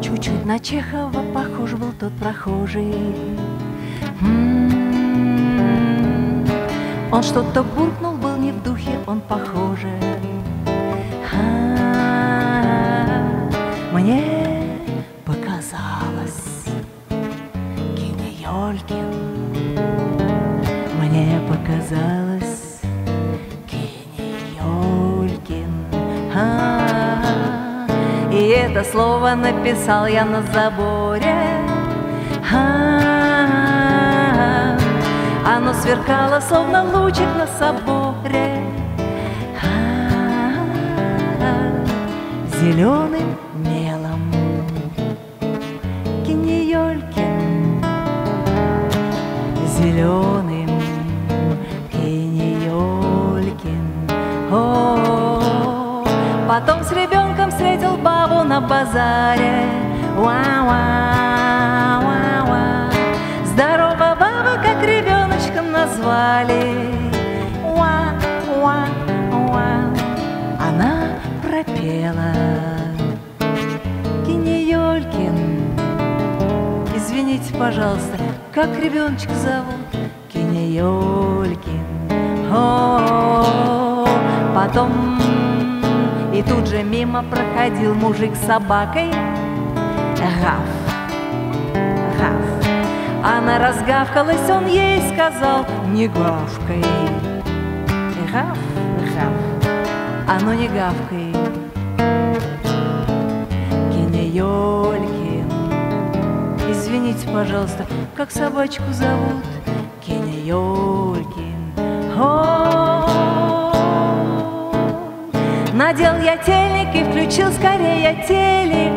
Чуть-чуть на Чехова похож был тот прохожий. Он что-то буркнул, был не в духе, он похоже. Мне показалось, Кинеёлькин, мне показалось, Кинеёлькин. И это слово написал я на заборе. Оно сверкало, словно лучик на соборе, зеленым мелом. Кинеёлькин, зеленым Кинеёлькин. О, потом с ребенком встретил бабу на базаре. Уа-уа-уа-уа. Здорово, баба, как ребеночком назвали. Уа-уа-уа. Она пропела: Кинеёлькин, извините, пожалуйста, как ребеночка зовут? Кинеёлькин. О, потом и тут же мимо проходил мужик с собакой. Гав, гав. Она разгавкалась, он ей сказал: не гавкай. Гав, гав. А ну не гавкай. Кинеёлькин, извините, пожалуйста, как собачку зовут? Кинеёлькин. Надел я тельник и включил скорее телек.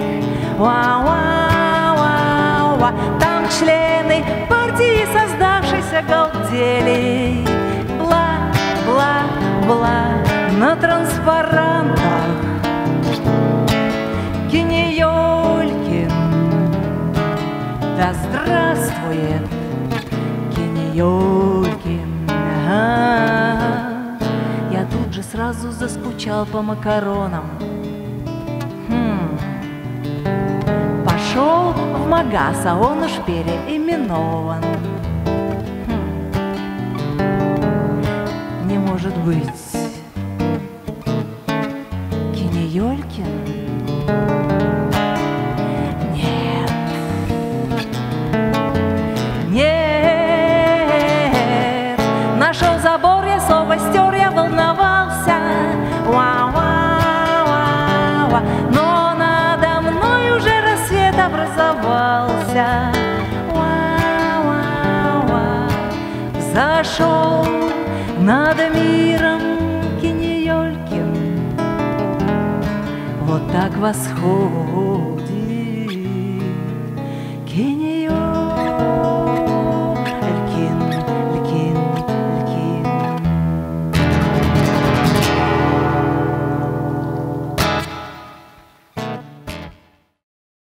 Уа-уа-уа-уа. Там члены партии создавшейся галдели. Бла-бла-бла на транспарантах. Кинеёлькин, да здравствует Кинеёлькин. Я тут же сразу заскучал по макаронам. Пошел в магаз, а он уж переименован. Не может быть. Кинеёлькин? Нет. Нет. Нашел забор, я слово стер, я волновался. Уа-уа-уа-уа. Но надо мной уже рассвет образовался. Уа-уа-уа. Зашел над миром Кинеёлькин. Вот так восход